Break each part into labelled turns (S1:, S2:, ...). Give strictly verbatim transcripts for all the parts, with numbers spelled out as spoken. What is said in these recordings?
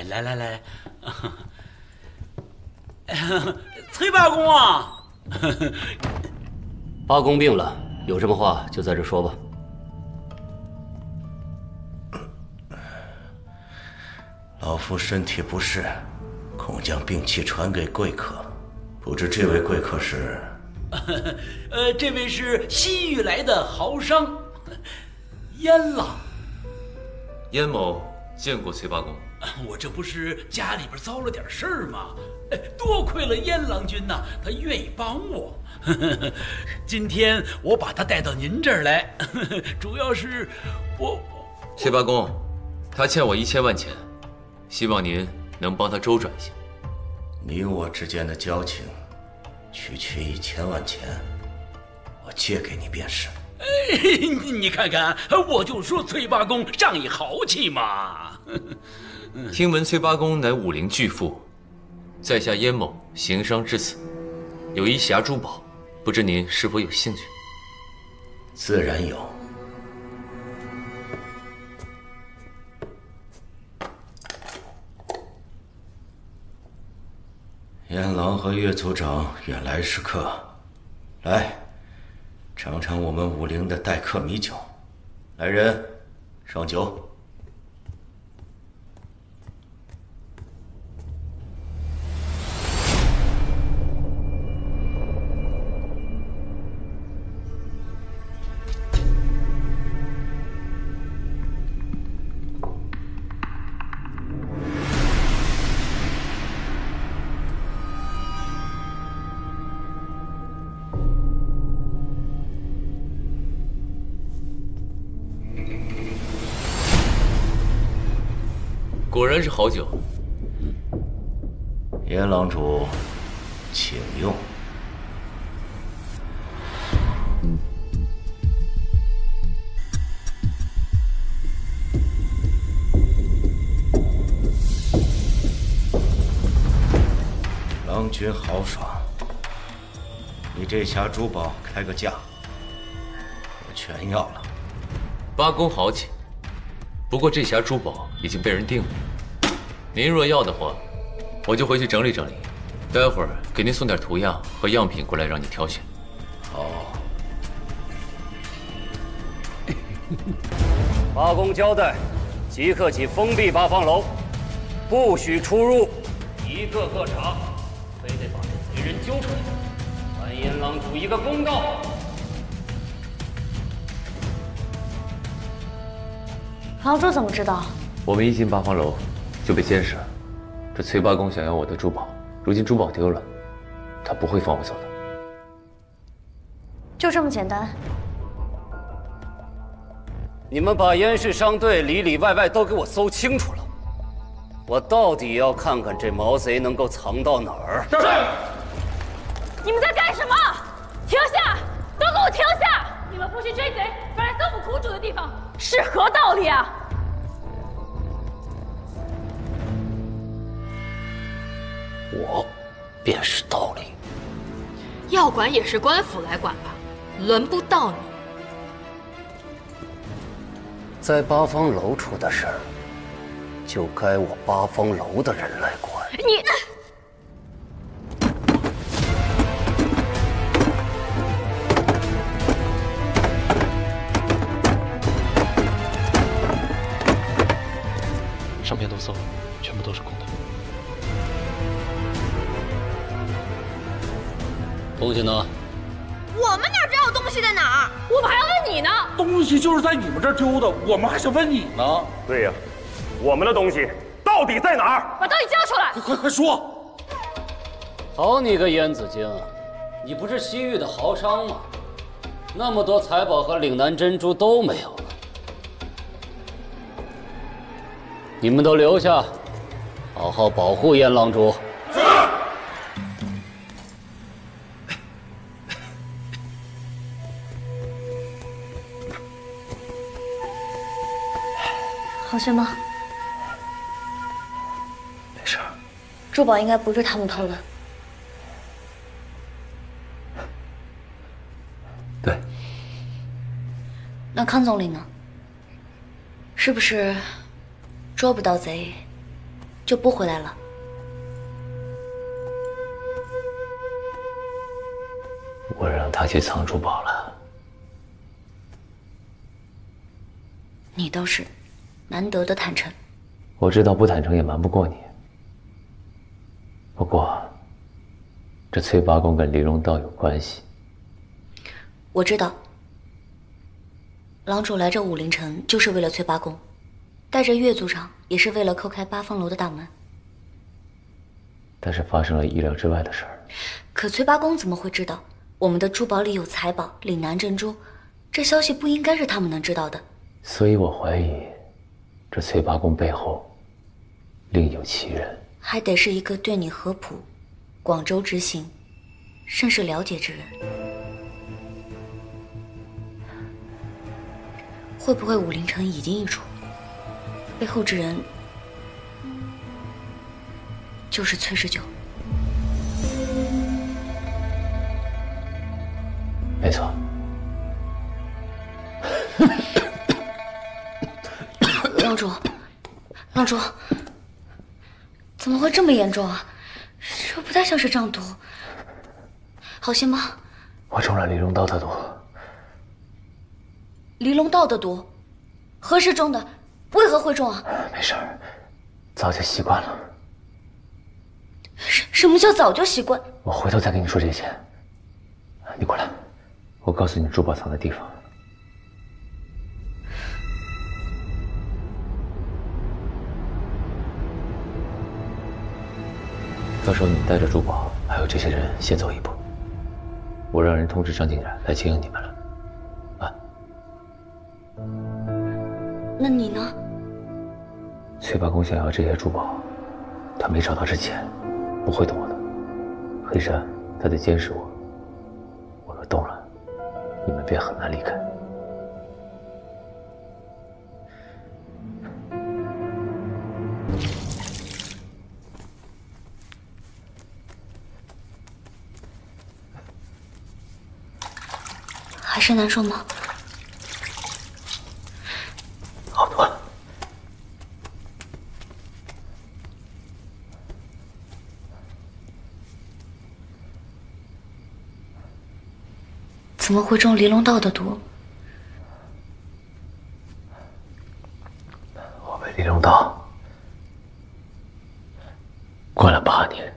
S1: 来来来，崔八公啊，
S2: 八公病了，有什么话就在这说吧。
S3: 老夫身体不适，恐将病气传给贵客，不知这位贵客是？
S1: 呃，这位是西域来的豪商，燕郎。
S4: 燕某见过崔八公。
S1: 我这不是家里边遭了点事儿吗？多亏了燕郎君呐，他愿意帮我。今天我把他带到您这儿来，主要是我。
S4: 崔八公，他欠我一千万钱，希望您能帮他周转一下。
S3: 你我之间的交情，区区一千万钱，我借给你便是。
S1: 哎，你看看，我就说崔八公仗义豪气嘛。
S4: 听闻崔八公乃武林巨富，在下燕某行商至此，有一匣珠宝，不知您是否有兴趣？
S3: 自然有。燕郎和岳族长远来是客，来，尝尝我们武陵的待客米酒。来人，上酒。
S4: 果然是好酒。
S3: 燕郎主，请用。郎君豪爽，你这匣珠宝开个价，我全要了。
S4: 八公豪气，不过这匣珠宝已经被人定了。您若要的话，我就回去整理整理，待会儿给您送点图样和样品过来，让你挑选。
S3: 好。
S2: 八公交代，即刻起封闭八方楼，不许出入，一个个查，非得把这贼人揪出来，还燕郎主一个公道。
S5: 房主怎么知道？
S4: 我们一进八方楼就被监视了。这崔八公想要我的珠宝，如今珠宝丢了，他不会放我走的。
S5: 就这么简单？
S2: 你们把燕氏商队里里外外都给我搜清楚了，我到底要看看这毛贼能够藏到哪儿。
S6: 是。你们在干什么？停下！都给我停下！你们不去追贼，反来搜捕苦主的地方，是何道理啊？
S2: 我便是道理。
S6: 要管也是官府来管吧，轮不到你。
S2: 在八方楼出的事儿，就该我八方楼的人来管。
S6: 你。
S7: 上片都搜了，全部都是空的。
S2: 东西呢？
S6: 我们哪知道东西在哪儿？我们还要问你呢。
S8: 东西就是在你们这儿丢的，我们还想问你呢。
S9: 对呀，我们的东西到底在哪儿？
S6: 把东西交出来！
S8: 快快快说！
S2: 好你个燕子京，你不是西域的豪商吗？那么多财宝和岭南珍珠都没有了，你们都留下，好好保护燕郎主。
S9: 是。
S5: 好些吗？
S3: 没事。
S5: 珠宝应该不是他们偷的。
S4: 对。
S5: 那康总理呢？是不是捉不到贼， 就不回来了。
S7: 我让他去藏珠宝了。
S5: 你倒是难得的坦诚。
S7: 我知道不坦诚也瞒不过你。不过，这崔八公跟黎荣道有关系。
S5: 我知道，郎主来这武陵城就是为了崔八公，带着岳族长也是为了叩开八方楼的大门。
S7: 但是发生了意料之外的事儿。
S5: 可崔八公怎么会知道我们的珠宝里有财宝岭南珍珠？这消息不应该是他们能知道的。
S7: 所以我怀疑，这崔八公背后另有其人。
S5: 还得是一个对你合谱、广州之行甚是了解之人。会不会武陵城已经易主，背后之人就是崔十九？
S7: 没错。
S5: 郎主，郎主，怎么会这么严重啊？这不太像是瘴毒，好些吗？
S7: 我中了黎龙刀的毒。
S5: 黎龙道的毒，何时中的？为何会中啊？
S7: 没事儿，早就习惯了。
S5: 什什么叫早就习惯？
S7: 我回头再跟你说这些。你过来，我告诉你珠宝藏的地方。到时候你带着珠宝，还有这些人先走一步。我让人通知张景然来接应你们了。啊？
S5: 那你呢？
S7: 崔八公想要这些珠宝，他没找到之前，不会动我的。黑山他得监视我，我若动了，你们便很难离开。
S5: 还是难受吗？
S7: 好多了。
S5: 怎么会中黎龙道的毒？
S7: 我被黎龙道关了八年。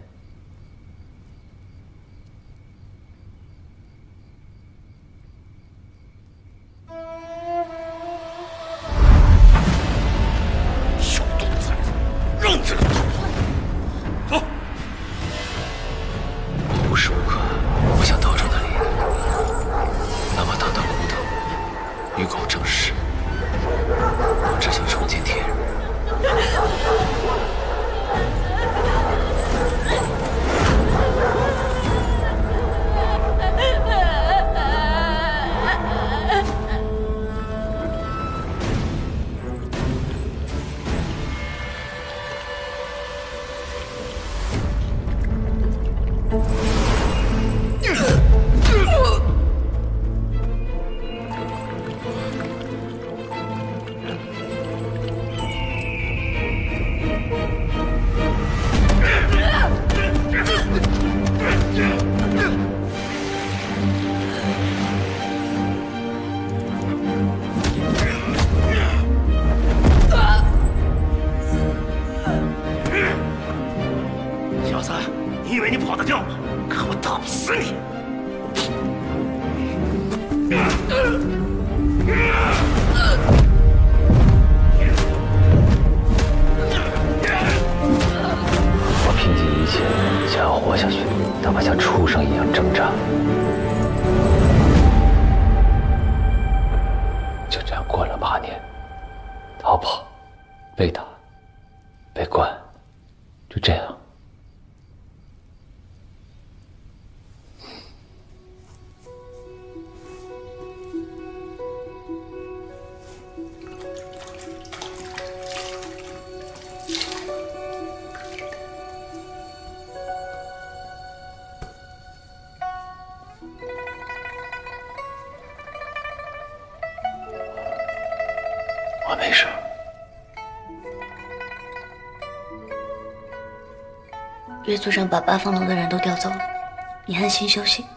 S5: 岳族长把八方楼的人都调走了，你安心休息。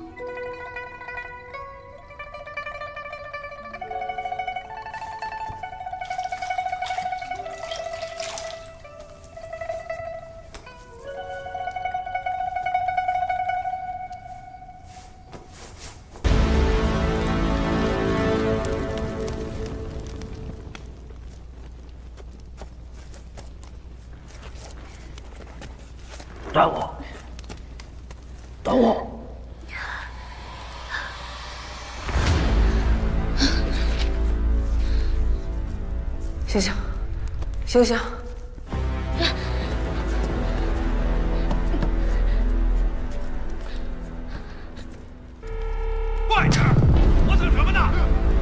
S2: 等我，等我。
S10: 醒醒，醒醒！
S9: 快点！磨蹭什么呢？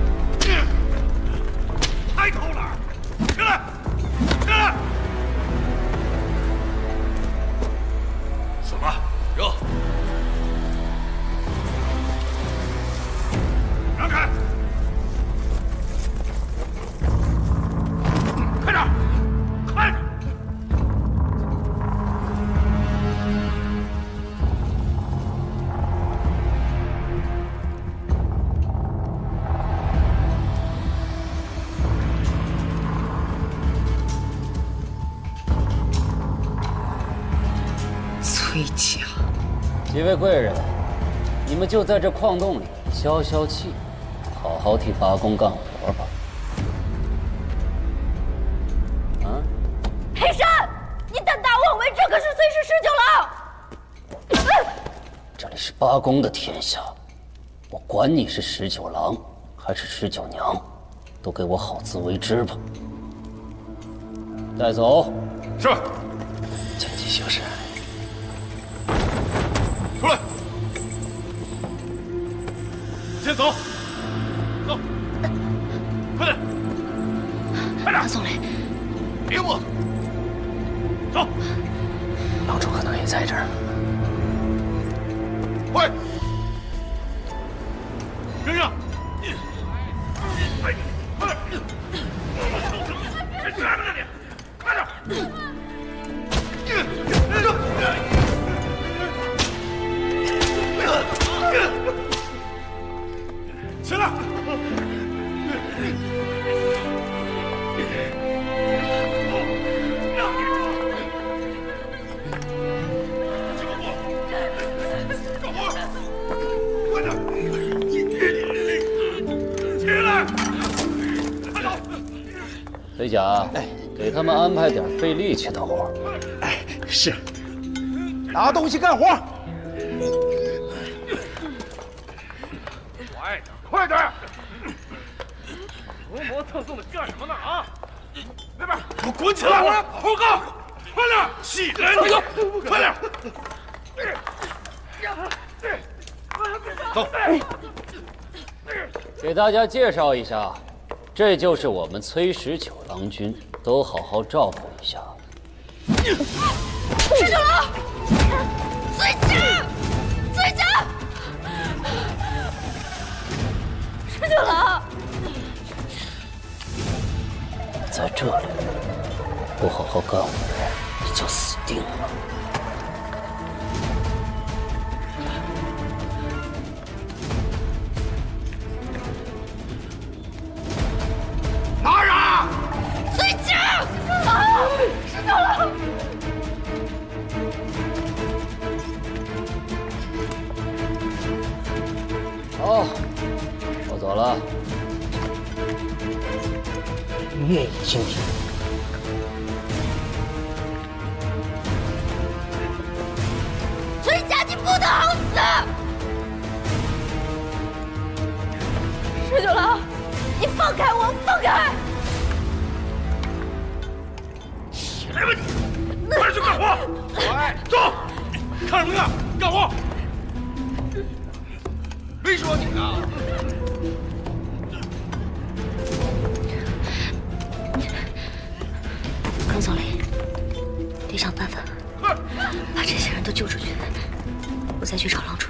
S9: 还偷懒！起来！起来！ 什么？有！让开！快点！快点！
S10: 崔家。
S2: 几位贵人，你们就在这矿洞里消消气，好好替八公干活吧。啊！
S6: 黑山，你胆大妄为，这可是崔氏十九郎。
S2: 这里是八公的天下，我管你是十九郎还是十九娘，都给我好自为之吧。带走。
S9: 是。
S2: 见机行事。
S9: 出来！先走，走，快点，快点！
S5: 总理，
S9: 别磨蹭，走。
S2: 郎主可能也在这儿。
S9: 快！扔上！哎，快点！别站着你，快点！起来！让你抓！起步！干活！快点！起来！快走！
S2: 飞甲，给他们安排点费力气的活。
S8: 哎，是。拿东西干活。
S9: 快点，快点！磨磨蹭蹭的干什么呢？啊！那边，给我滚起来！报告，快点，起来！你，快点！走。
S2: 给大家介绍一下，这就是我们崔十九郎君，都好好照顾一下。
S6: 十九郎，崔家，崔家。 十九郎，
S2: 在这里不好好干活，你就死定了。
S9: 拿人！
S6: 崔家，十九郎，十九郎。
S2: 好。 我走了，愿意倾听。
S6: 崔家，你不得好死！十九郎，你放开我，放开！
S9: 起来吧你，快去干活！来，走，看什么看？干活！没说你呢。
S5: 耿总理，得想办法把这些人都救出去，我再去找郎主。